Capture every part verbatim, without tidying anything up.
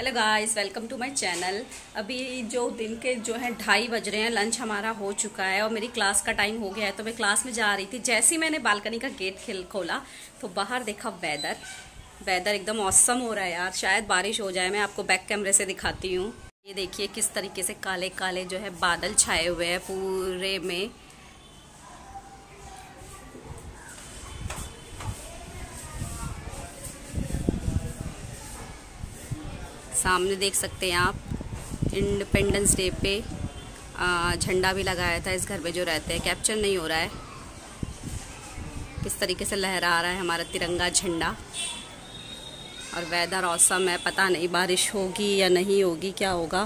Hello guys, welcome to my channel. अभी जो दिन के जो है ढाई बज रहे हैं, लंच हमारा हो चुका है और मेरी क्लास का टाइम हो गया है। तो मैं क्लास में जा रही थी। जैसे ही मैंने बालकनी का गेट खेल खोला तो बाहर देखा वेदर वेदर एकदम ऑसम हो रहा है यार। शायद बारिश हो जाए। मैं आपको बैक कैमरे से दिखाती हूँ। ये देखिए किस तरीके से काले काले जो है बादल छाए हुए हैं पूरे में। सामने देख सकते हैं आप इंडिपेंडेंस डे पे झंडा भी लगाया था इस घर में जो रहते हैं। कैप्चर नहीं हो रहा है किस तरीके से लहरा रहा है हमारा तिरंगा झंडा। और वेदर ऑसम है। पता नहीं बारिश होगी या नहीं होगी, क्या होगा।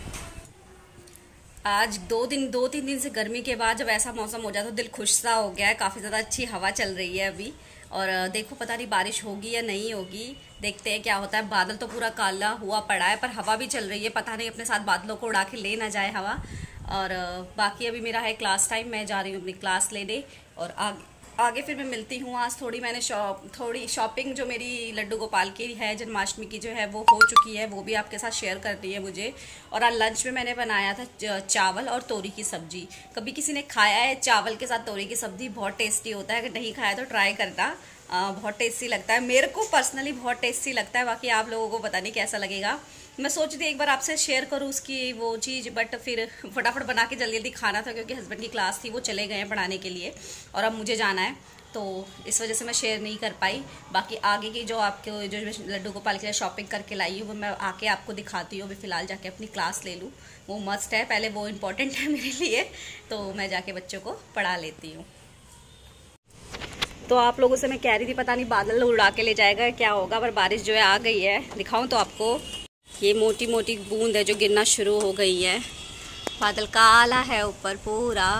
आज दो दिन दो तीन दिन से गर्मी के बाद जब ऐसा मौसम हो जाए तो दिल खुश सा हो गया है। काफ़ी ज़्यादा अच्छी हवा चल रही है अभी। और देखो पता नहीं बारिश होगी या नहीं होगी, देखते हैं क्या होता है। बादल तो पूरा काला हुआ पड़ा है पर हवा भी चल रही है। पता नहीं अपने साथ बादलों को उड़ा के ले ना जाए हवा। और बाकी अभी मेरा है क्लास टाइम। मैं जा रही हूँ अपनी क्लास लेने और आगे आगे फिर मैं मिलती हूँ। आज थोड़ी मैंने शॉप थोड़ी शॉपिंग जो मेरी लड्डू गोपाल की है जन्माष्टमी की जो है वो हो चुकी है, वो भी आपके साथ शेयर कर दी है मुझे। और आज लंच में मैंने बनाया था चावल और तोरी की सब्जी। कभी किसी ने खाया है चावल के साथ तोरी की सब्जी? बहुत टेस्टी होता है। अगर नहीं खाया तो ट्राई करना, आ, बहुत टेस्टी लगता है। मेरे को पर्सनली बहुत टेस्टी लगता है। बाकी आप लोगों को पता नहीं कैसा लगेगा। मैं सोच रही थी एक बार आपसे शेयर करूँ उसकी वो चीज़, बट फिर फटाफट बना के जल्दी जल्दी खाना था क्योंकि हस्बैंड की क्लास थी, वो चले गए हैं पढ़ाने के लिए और अब मुझे जाना है। तो इस वजह से मैं शेयर नहीं कर पाई। बाकी आगे की जो आपके जो लड्डू गोपाल के लिए शॉपिंग करके लाई हूँ वो मैं आके आपको दिखाती हूँ। अभी फ़िलहाल जाके अपनी क्लास ले लूँ, वो मस्ट है। पहले वो इम्पोर्टेंट है मेरे लिए। तो मैं जाके बच्चों को पढ़ा लेती हूँ। तो आप लोगों से मैं कह रही थी पता नहीं बादल उड़ा के ले जाएगा क्या होगा, पर बारिश जो है आ गई है। दिखाऊं तो आपको ये मोटी मोटी बूंद है जो गिरना शुरू हो गई है। बादल काला है ऊपर पूरा।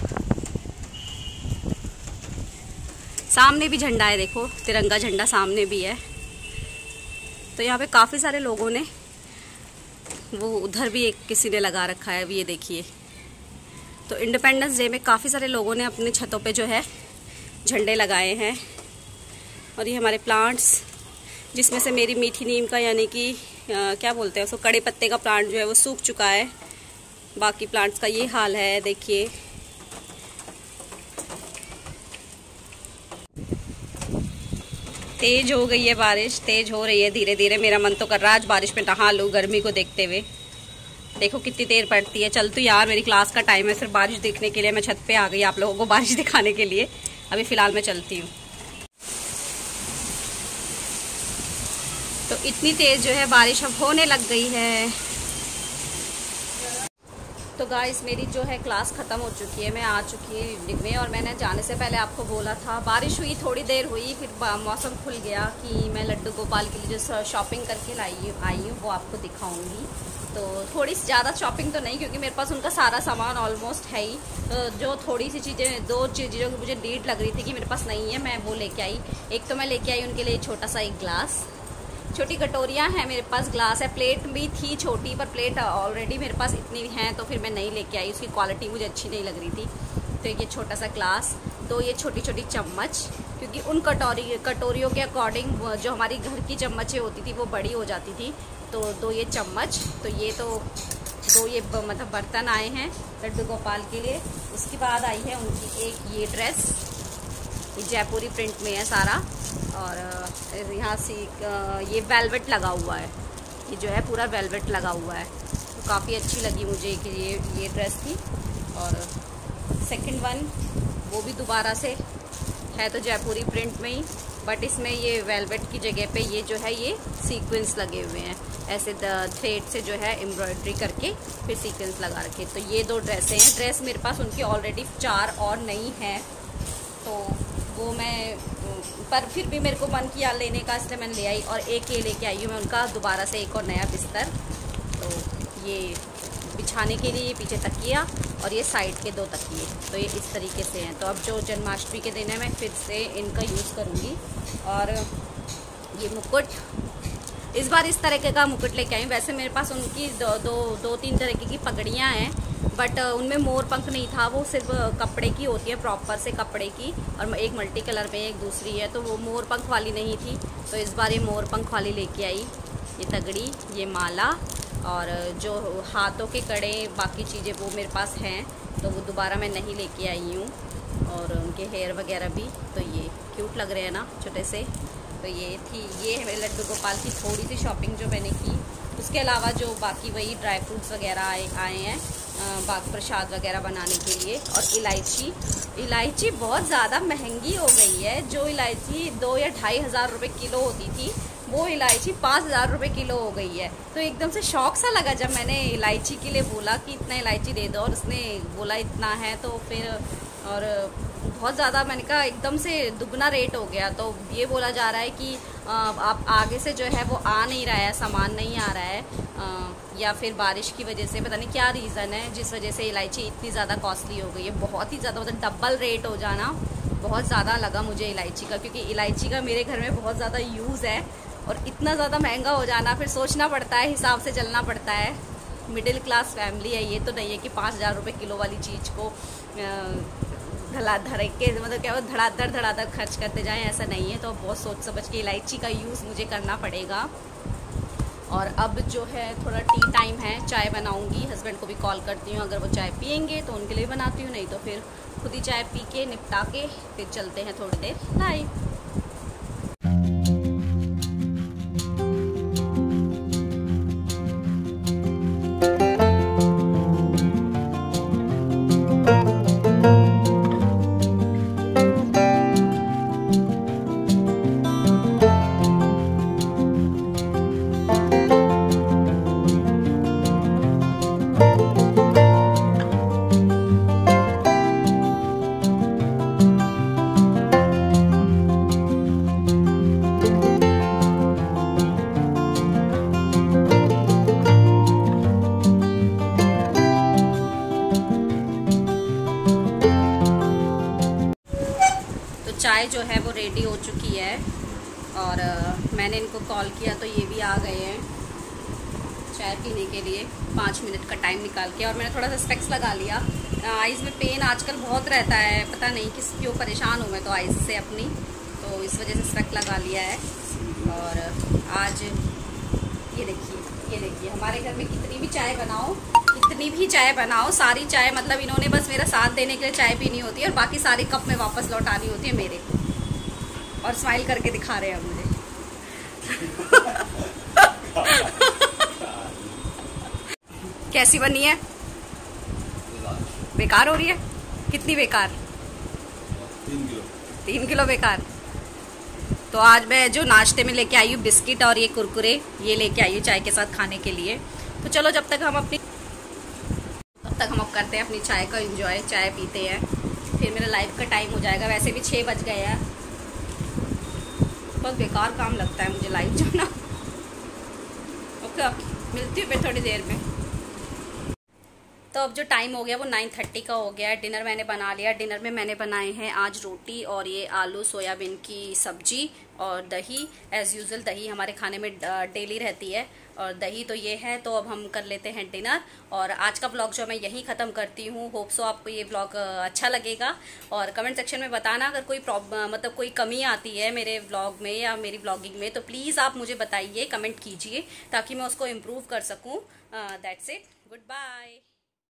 सामने भी झंडा है, देखो तिरंगा झंडा सामने भी है। तो यहाँ पे काफ़ी सारे लोगों ने, वो उधर भी एक किसी ने लगा रखा है, अभी ये देखिए। तो इंडिपेंडेंस डे में काफ़ी सारे लोगों ने अपने छतों पे जो है झंडे लगाए हैं। और ये हमारे प्लांट्स, जिसमें से मेरी मीठी नीम का यानी कि क्या बोलते हैं उसको, कड़े पत्ते का प्लांट जो है वो सूख चुका है। बाकी प्लांट्स का ये हाल है, देखिए। तेज हो गई है बारिश, तेज हो रही है धीरे धीरे। मेरा मन तो कर रहा है आज बारिश में नहा लूँ गर्मी को देखते हुए। देखो कितनी देर पड़ती है। चल तो यार, मेरी क्लास का टाइम है। सिर्फ बारिश देखने के लिए मैं छत पे आ गई आप लोगों को बारिश दिखाने के लिए। अभी फ़िलहाल मैं चलती हूँ। तो इतनी तेज़ जो है बारिश अब होने लग गई है। तो गाइस मेरी जो है क्लास ख़त्म हो चुकी है। मैं आ चुकी है इवनिंग में और मैंने जाने से पहले आपको बोला था, बारिश हुई थोड़ी देर हुई, फिर मौसम खुल गया कि मैं लड्डू गोपाल के लिए जो शॉपिंग करके लाई आई हूँ वो आपको दिखाऊंगी। तो थोड़ी सी ज़्यादा शॉपिंग तो नहीं, क्योंकि मेरे पास उनका सारा सामान ऑलमोस्ट है ही। तो जो थोड़ी सी चीज़ें, दो चीज़ों की मुझे नीड लग रही थी कि मेरे पास नहीं है, मैं वो लेके आई। एक तो मैं लेके आई उनके लिए छोटा सा एक ग्लास, छोटी कटोरियाँ हैं मेरे पास, ग्लास है, प्लेट भी थी छोटी, पर प्लेट ऑलरेडी मेरे पास इतनी हैं तो फिर मैं नहीं लेके आई। उसकी क्वालिटी मुझे अच्छी नहीं लग रही थी। तो ये छोटा सा ग्लास, दो ये छोटी छोटी चम्मच, क्योंकि उन कटोरी कटोरियों के अकॉर्डिंग जो हमारी घर की चम्मचें होती थी वो बड़ी हो जाती थी। तो दो ये चम्मच, तो ये तो दो ये मतलब बर्तन आए हैं लड्डू गोपाल के लिए। उसके बाद आई है उनकी एक ये ड्रेस, ये जयपुरी प्रिंट में है सारा। और यहाँ से ये वेलवेट लगा हुआ है, ये जो है पूरा वेलवेट लगा हुआ है। तो काफ़ी अच्छी लगी मुझे कि ये ये ड्रेस थी। और सेकंड वन वो भी दोबारा से है तो जयपुरी प्रिंट में ही, बट इसमें ये वेलवेट की जगह पे ये जो है ये सीक्वेंस लगे हुए हैं, ऐसे थ्रेड से जो है एम्ब्रॉयडरी करके फिर सीक्वेंस लगा रखे। तो ये दो ड्रेसें हैं। ड्रेस मेरे पास उनकी ऑलरेडी चार और नहीं है, तो वो मैं, पर फिर भी मेरे को मन किया लेने का, इसलिए मैंने ले आई। और एक ये लेके आई हूँ मैं उनका दोबारा से एक और नया बिस्तर। तो ये बिछाने के लिए पीछे तकिया और ये साइड के दो तकिए, तो ये इस तरीके से हैं। तो अब जो जन्माष्टमी के दिन है मैं फिर से इनका यूज़ करूँगी। और ये मुकुट, इस बार इस तरीके का मुकुट लेके आई हूँ। वैसे मेरे पास उनकी दो दो दो तीन तरीके की पगड़ियाँ हैं, बट उनमें मोर पंख नहीं था, वो सिर्फ कपड़े की होती है, प्रॉपर से कपड़े की। और एक मल्टी कलर में एक दूसरी है, तो वो मोर पंख वाली नहीं थी। तो इस बार ये मोर पंख वाली लेके आई। ये तगड़ी, ये माला, और जो हाथों के कड़े बाकी चीज़ें वो मेरे पास हैं, तो वो दोबारा मैं नहीं लेके आई हूँ। और उनके हेयर वगैरह भी, तो ये क्यूट लग रहे हैं ना छोटे से। तो ये थी, ये है मेरे लड्डू गोपाल की थोड़ी सी शॉपिंग जो मैंने की। उसके अलावा जो बाकी वही ड्राई फ्रूट्स वगैरह आए आए हैं बाग प्रसाद वगैरह बनाने के लिए। और इलायची, इलायची बहुत ज़्यादा महंगी हो गई है। जो इलायची दो या ढाई हज़ार रुपये किलो होती थी, वो इलायची पाँच हज़ार रुपये किलो हो गई है। तो एकदम से शौक सा लगा जब मैंने इलायची के लिए बोला कि इतना इलायची दे दो, और उसने बोला इतना है, तो फिर और बहुत ज़्यादा मैंने कहा एकदम से दुगना रेट हो गया। तो ये बोला जा रहा है कि आप आगे से जो है वो आ नहीं रहा है, सामान नहीं आ रहा है, आ, या फिर बारिश की वजह से, पता नहीं क्या रीज़न है जिस वजह से इलायची इतनी ज़्यादा कॉस्टली हो गई है। बहुत ही ज़्यादा, मतलब डबल रेट हो जाना बहुत ज़्यादा लगा मुझे इलायची का, क्योंकि इलायची का मेरे घर में बहुत ज़्यादा यूज़ है। और इतना ज़्यादा महंगा हो जाना, फिर सोचना पड़ता है, हिसाब से चलना पड़ता है। मिडिल क्लास फैमिली है, ये तो नहीं है कि पाँच हज़ार रुपये किलो वाली चीज़ को धड़ा धड़ के, मतलब क्या वो धड़ाधड़ धड़ाधड़ खर्च करते जाएं, ऐसा नहीं है। तो बहुत सोच समझ के इलायची का यूज़ मुझे करना पड़ेगा। और अब जो है थोड़ा टी टाइम है, चाय बनाऊंगी, हस्बैंड को भी कॉल करती हूँ, अगर वो चाय पियेंगे तो उनके लिए बनाती हूँ, नहीं तो फिर खुद ही चाय पी के निपटा के फिर चलते हैं थोड़ी देर लाइव। चाय जो है वो रेडी हो चुकी है, और आ, मैंने इनको कॉल किया तो ये भी आ गए हैं चाय पीने के लिए, पाँच मिनट का टाइम निकाल के। और मैंने थोड़ा सा स्पेक्स लगा लिया, आइज़ में पेन आजकल बहुत रहता है, पता नहीं किस क्यों परेशान हूँ मैं तो आइज़ से अपनी, तो इस वजह से स्पेक्स लगा लिया है। और आज ये देखिए, ये देखिए हमारे घर में कितनी भी चाय बनाओ, कितनी भी चाय बनाओ, सारी चाय मतलब इन्होंने बस मेरा साथ देने के लिए चाय पीनी होती है, और बाकी सारी कप में वापस लौटानी होती है मेरे को। और स्माइल करके दिखा रहे हैं मुझे। कैसी बनी है? बेकार हो रही है? कितनी बेकार? तीन किलो तीन किलो बेकार। तो आज मैं जो नाश्ते में लेके आई हूँ बिस्किट और ये कुरकुरे, ये लेके आई हूँ चाय के साथ खाने के लिए। तो चलो जब तक हम अपनी तब तक हम अब करते हैं अपनी चाय का एंजॉय, चाय पीते हैं, फिर मेरा लाइव का टाइम हो जाएगा। वैसे भी छः बज गए हैं, बहुत बेकार काम लगता है मुझे लाइव जाना। ओके, मिलती हूँ फिर थोड़ी देर में। तो अब जो टाइम हो गया वो नाइन थर्टी का हो गया है। डिनर मैंने बना लिया। डिनर में मैंने बनाए हैं आज रोटी और ये आलू सोयाबीन की सब्जी और दही। एज़ यूजुअल दही हमारे खाने में डेली रहती है, और दही तो ये है। तो अब हम कर लेते हैं डिनर, और आज का ब्लॉग जो मैं यहीं ख़त्म करती हूँ। होप सो आपको ये ब्लॉग अच्छा लगेगा, और कमेंट सेक्शन में बताना अगर कोई प्रॉब्लम, मतलब कोई कमी आती है मेरे ब्लॉग में या मेरी ब्लॉगिंग में, तो प्लीज़ आप मुझे बताइए, कमेंट कीजिए, ताकि मैं उसको इम्प्रूव कर सकूँ। That's it, good bye.